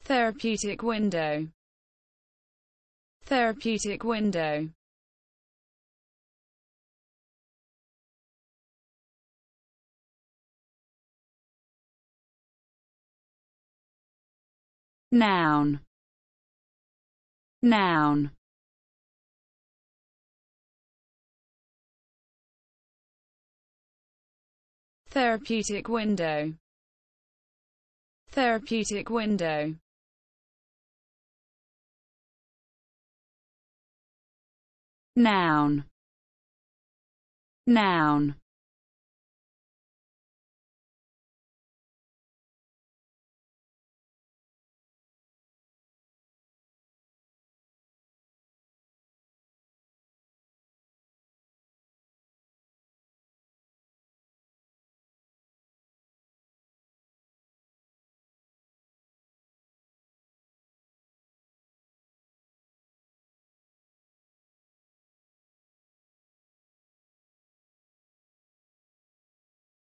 Therapeutic window. Therapeutic window. Noun. Noun. Therapeutic window. Therapeutic window. Noun. Noun.